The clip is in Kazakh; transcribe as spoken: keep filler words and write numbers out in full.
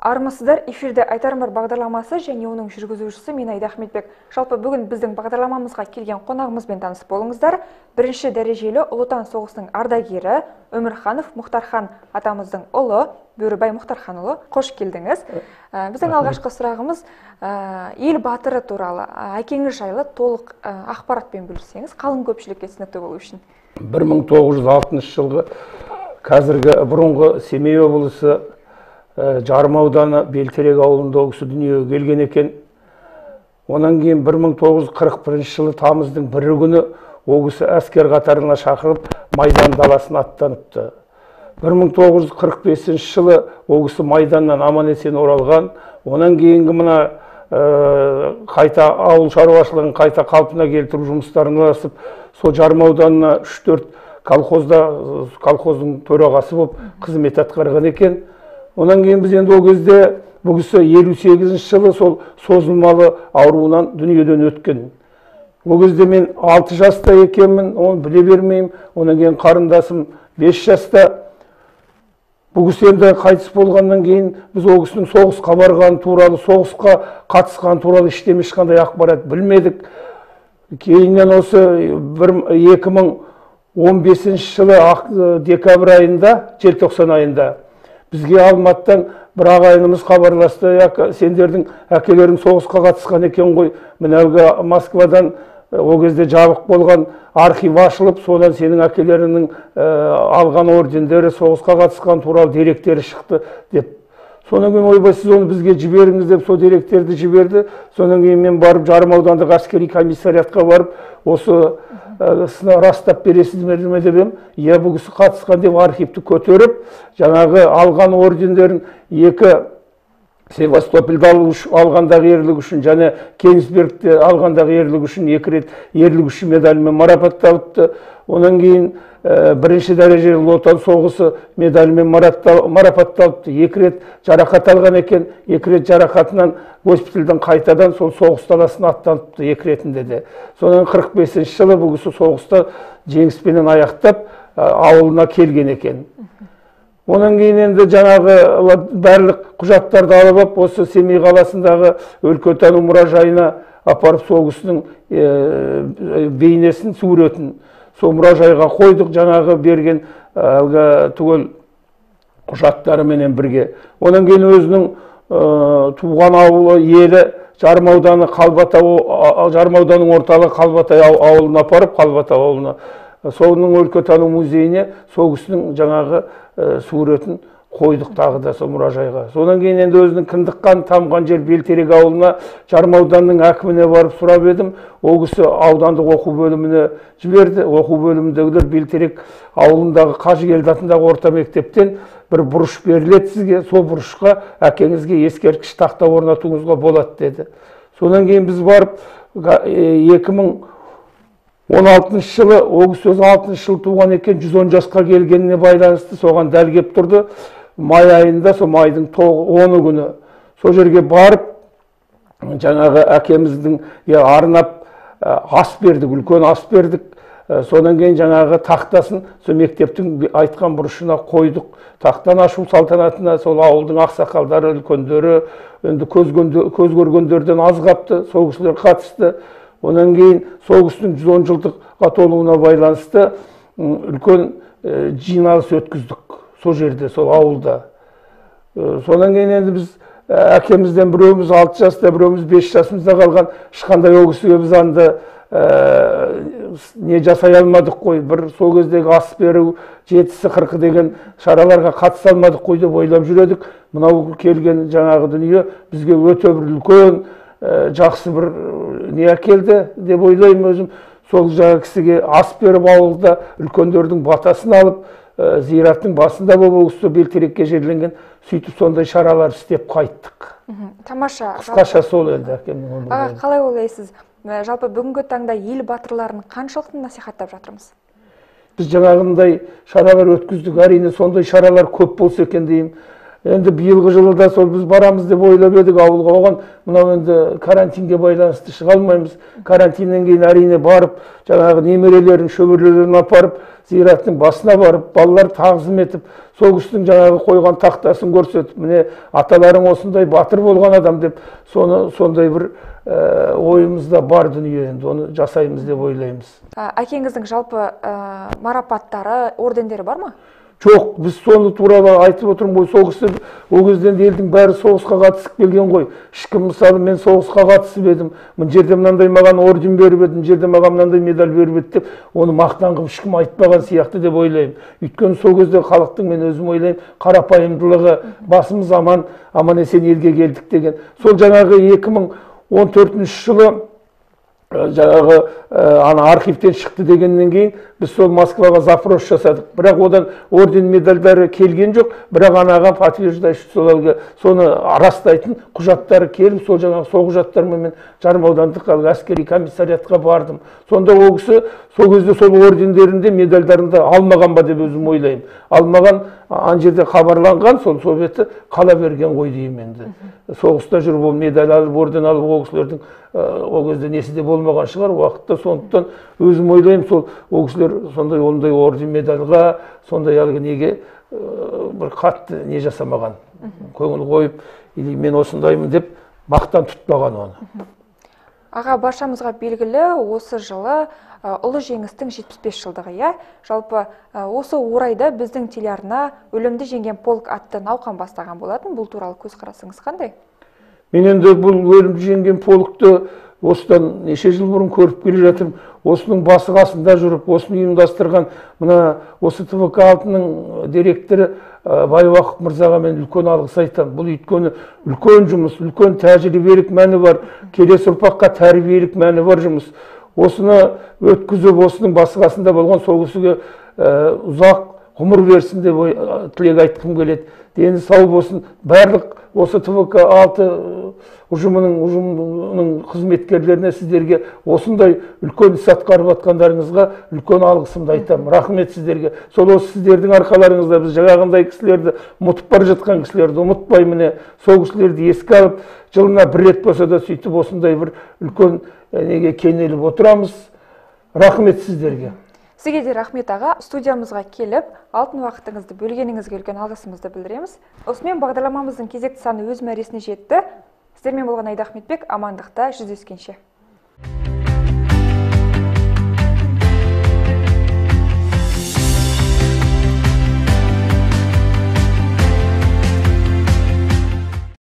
Армысыздар, эфирде Айтарым бар бағдарламасы және оның жүргізушісі мен Айда Ахметбек. Жалпы бүгін біздің бағдарламамызға келген қонағымызбен таныс болыңыздар. Бірінші дәрежелі Ұлы Отан соғысының ардагері Өмірханов Мұхтархан атамыздың ұлы, Бөрібай Мұхтарханұлы, қош келдіңіз. Біздің алғашқы сұрағымыз ел батыры туралы, әкеңіз жайлы толық ақпаратпен бөліссеңіз, қалың көпшілікке түсінікті болу үшін. бір мың тоғыз жүз алтыншы жылғы қазіргі бұрынғы Семей облысы Жарым ауданы Белтерек ауылында ол кісі дүниеге келген екен. Онан кейін бір мың тоғыз жүз қырық бірінші жылы тамыздың бірі күні ол кісі әскер қатарына шақырылып Майдан даласына аттаныпты. бір мың тоғыз жүз қырық бесінші жылы ол кісі Майданнан аман-есен оралған. Онан кейінгі мына қайта ауыл шаруашылығын қайта қалпына келтіру жұмыстарына араласып, сол Жарым ауданына үш төрт колхозда колхоздың төрағасы болып қызмет атқарған екен. Онан кейін біз енді ол кезде бұл кісі елу сегізінші жылы сол созылмалы ауруынан дүниеден өткен. Ол кезде мен алты жаста екенмін, оны біле бермеймін. Онан кейін қарындасым бес жаста. Бұл кісі енді қайтыс болғаннан кейін біз ол кісінің соғысқа барған туралы, соғысқа қатысқан туралы ештеме ешқандай ақпарат білмедік. Кейіннен осы екі мың он бесінші жылы декабрь айында, желтоқсан айында бізге Алматыдан бір ағайынымыз хабарласты, сендердің әкелерің соғысқа қатысқан екен ғой, мінәугі Москвадан ол кезде жабық болған архив ашылып, содан сенің әкелеріңнің алған ордендері, соғысқа қатысқан туралы деректері шықты деп. Сонан кейін ойбай, сіз оны бізге жіберіңіз деп сол деректерді жіберді. Сонан кейін мен барып Жарым аудандық әскери комиссариатқа барып, осы растап бересіздер ме деп едім. Иә, бұл кісі қатысқан деп архивті көтеріп, жаңағы алған ордендерін екі Севастопольда алғандағы ерлігі үшін және Кенигсбергте алғандағы ерлігі үшін екі рет ерлігі үшін медалімен марапатталыпты. Онан кейін бірінші дәрежелі Ұлы Отан соғысы медалімен марапатталыпты. Екі рет жарақат алған екен, екі рет жарақатынан госпитальдан қайтадан сол соғыс даласына аттаныпты екі ретінде де. Сонан қырық бесінші жылы бұл кісі соғыста жеңіспенен аяқтап ауылына келген екен. Онан кейін енді жаңағы барлық құжаттарды алып, осы Семей қаласындағы өлкетану мұражайына апарып сол кісінің бейнесін, суретін сол мұражайға қойдық, жаңағы берген түгел құжаттарыменен бірге. Онан кейін өзінің туған ауылы, елі Жарым ауданы Қалбатау, Жарым ауданның орталығы Қалбатай ауылына апарып, Қалбатау ауылына, соның өлкетану музейіне сол кісінің жаңағы суретін қойдық тағы да сол мұражайға. Содан кейін енді өзінің кіндік тамған жер Белтерек ауылына, Жарым ауданның әкіміне барып сұрап едім. Ол кісі аудандық оқу бөліміне жіберді. Оқу бөліміндегілер Белтерек ауылындағы Қажыгелді атындағы орта мектептен бір бұрыш беріледі сізге, сол бұрышқа әкеңізге ескерткіш тақта орнатуыңызға болады деді. Содан кейін біз барып екі мың он алтыншы жылы, ол кісі өзі алтыншы жылы туған екен, жүз он жасқа келгеніне байланысты соған дәл кеп тұрды. Май айында, сол майдың оны күні сол жерге барып, жаңағы әкеміздің арнап ас бердік, үлкен ас бердік. Содан кейін жаңағы тақтасын сол мектептің айтқан бұрышына қойдық. Тақтан ашу салтанатына сол ауылдың ақсақалдары, үлкендері, енді көз көргендерден аз қапты, сол кісілер қатысты. Онан кейін сол кісінің жүз он жылдыққа толуына байланысты үлкен жиналыс өткіздік сол жерде, сол ауылда. Сонан кейін енді біз әкемізден біреуміз алты жаста, біреуміз бес жасымызда қалған, ешқандай ол кісіге біз анда не жасай алмадық қой, бір сол кездегі ас беру, жетісі қырқы деген шараларға қатыса алмадық қой деп ойлап жүредік. Мынау келген жаңағы дүние бізге өте бір үлкен жақсы бір не әкелді деп ойлаймын өзім. Сол жаңа кісіге ас беріп ауылда үлкендердің батасын алып, зираттың басында болып осы Белтерекке жерленген, сөйтіп сондай шаралар істеп қайттық. Тамаша. Қысқаша сол енді әкемнің. Қалай ойлайсыз? Жалпы бүгінгі таңда ел батырларын қаншалықты насихаттап жатырмыз? Біз жаңағындай шаралар өткіздік, әрине сондай шаралар көп болса екен деймін. Енді биылғы жылы да сол біз барамыз деп ойлап едік ауылға. Оған мынау енді карантинге байланысты шыға алмаймыз. Карантиннен кейін әрине барып, жаңағы немерелерін, шөберелерін апарып, зираттың басына барып, балалар тағзым етіп, сол кісінің жаңағы қойған тақтасын көрсетіп, міне аталарың осындай батыр болған адам деп, соны сондай бір ойымызда бар дүние, енді оны жасаймыз деп ойлаймыз. Әкеңіздің жалпы марапаттары, ордендері бар ма? Жоқ, біз соны туралы айтып отырмын ғой. Сол кісі ол кезден елдің бәрі соғысқа қатысып келген ғой. Ешкім мысалы мен соғысқа қатысып едім, мына жерде мынандай маған орден беріп еді, мына жерде маған мынандай медаль беріп еді деп, оны мақтан қылып ешкім айтпаған сияқты деп ойлаймын. Өйткені сол кезде халықтың, мен өзім ойлаймын, қарапайымдылығы, басымыз аман, аман есен елге келдік деген. Сол жаңағы екі мың он төртінші жылы жаңағы ана архивтен шықты дегеннен кейін біз сол Москваға запрос жасадық. Бірақ одан орден медальдары келген жоқ, бірақ анаған подтверждающий сол әлгі соны растайтын құжаттары келіп, сол жаңағы сол құжаттармен мен Жарым аудандық әскери комиссариатқа бардым. Сонда ол кісі сол кезде сол ордендерінде, медальдарында алмаған ба деп өзім ойлаймын. Алмаған, ан жерде хабарланған, сол советі қала берген ғой деймін енді. Соғыста жүріп ол медаль алып, орден алып, ол кісілердің ол кезде несі де болмаған шығар уақытта. Сондықтан өзім ойлаймын, сол ол кісілер сондай ондай орден медальға, сондай әлгі неге бір қатты не жасамаған, көңіл қойып, мен осындаймын деп мақтан тұтпаған оны. Аға, баршамызға белгілі, осы жылы ұлы жеңістің жетпіс бес жылдығы, иә? Жалпы осы орайда біздің телеарна өлімді жеңген полк атты науқан бастаған болатын. Бұл туралы көзқарасыңыз қандай? Мен енді бұл өлімді жеңген полкты осыдан неше жыл бұрын көріп келе жатырмын. Осының басы қасында жүріп, осыны ұйымдастырған мына осы Т В К алтының директоры Байуақов мырзаға мен үлкен алғыс айтамын. Бұл өйткені үлкен жұмыс, үлкен тәжірибелік мәні бар, келесі ұрпаққа тәрбиелік мәні бар жұмыс. Осыны өткізіп, осының басы қасында болған сол кісіге ұзақ ғұмыр берсін деп тілек айтқым келеді. Дені сау болсын. Барлық осы Т В К алты ұжымының ұжымының қызметкерлеріне, сіздерге осындай үлкен іс атқарып жатқандарыңызға үлкен алғысымды айтамын. Рахмет сіздерге. Сол осы сіздердің арқаларыңызда біз жаңағындай кісілерді, ұмытып бара жатқан кісілерді ұмытпай, міне сол кісілерді еске алып, жылына бір рет болса да сөйтіп осындай бір үлкен неге кенеліп отырамыз. Рахмет сіздерге. Сізге де рахмет аға. Студиямызға келіп, алтын уақытыңызды бөлгеніңізге үлкен алғысымызды білдіреміз. Осымен бағдарламамыздың кезекті саны өз мәресіне жетті. Сіздермен болған Айда Ахметбек, амандықта жүздескенше.